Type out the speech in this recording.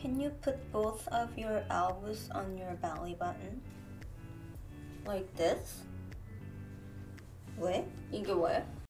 Can you put both of your elbows on your belly button? Like this? 왜? 이게 왜?